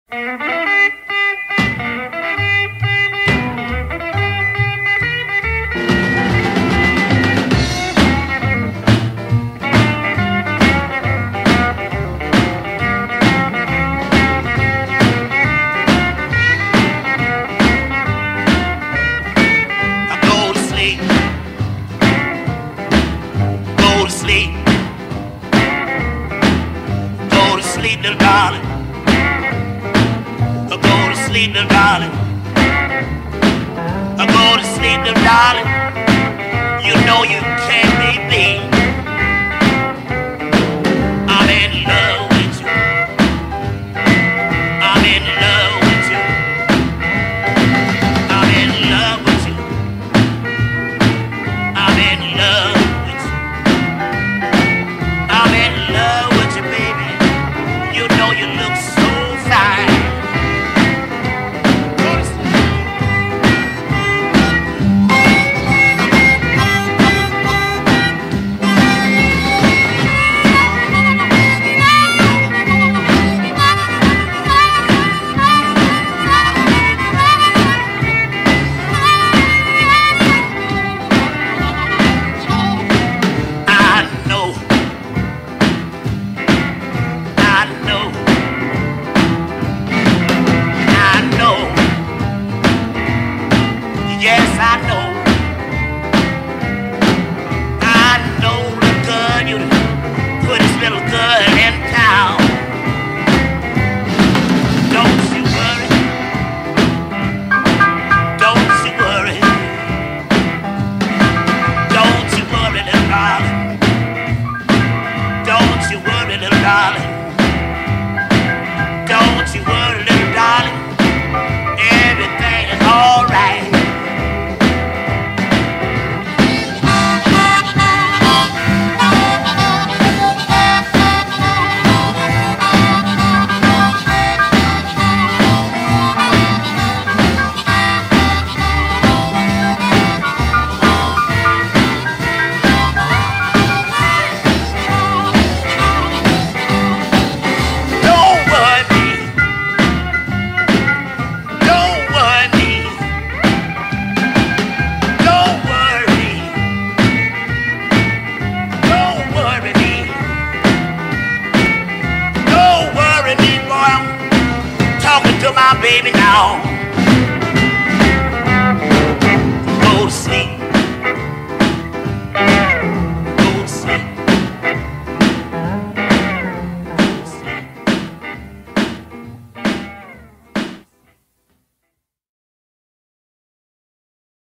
Little darling, go to sleep, little darling. Go to sleep, little darling. You know you can't make me. I'm in love with you. I'm in love with you. I'm in love with you. I'm in love with you. I'm in love with you, baby. You know you look so fine. Go to sleep. Yes, I know. I know the good you put this little girl in town. Don't you worry. Don't you worry. Don't you worry, little darling. Don't you worry, little darling. Don't you worry, little darling. Everything is all right. To my baby now.